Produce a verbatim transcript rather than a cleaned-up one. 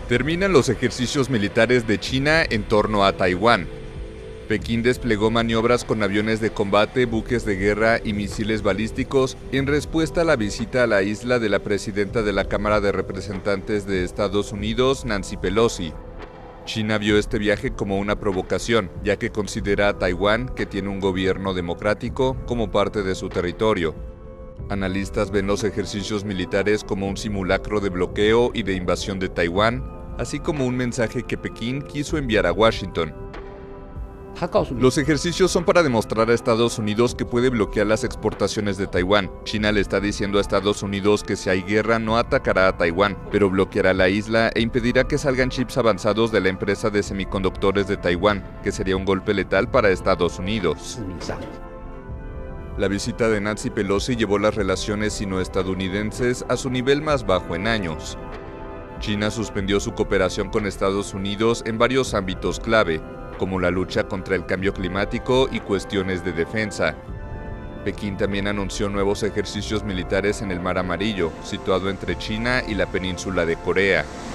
Terminan los ejercicios militares de China en torno a Taiwán. Pekín desplegó maniobras con aviones de combate, buques de guerra y misiles balísticos en respuesta a la visita a la isla de la presidenta de la Cámara de Representantes de Estados Unidos, Nancy Pelosi. China vio este viaje como una provocación, ya que considera a Taiwán, que tiene un gobierno democrático, como parte de su territorio. Analistas ven los ejercicios militares como un simulacro de bloqueo y de invasión de Taiwán, así como un mensaje que Pekín quiso enviar a Washington. Los ejercicios son para demostrar a Estados Unidos que puede bloquear las exportaciones de Taiwán. China le está diciendo a Estados Unidos que si hay guerra no atacará a Taiwán, pero bloqueará la isla e impedirá que salgan chips avanzados de la empresa de semiconductores de Taiwán, que sería un golpe letal para Estados Unidos. La visita de Nancy Pelosi llevó las relaciones sino-estadounidenses a su nivel más bajo en años. China suspendió su cooperación con Estados Unidos en varios ámbitos clave, como la lucha contra el cambio climático y cuestiones de defensa. Pekín también anunció nuevos ejercicios militares en el Mar Amarillo, situado entre China y la península de Corea.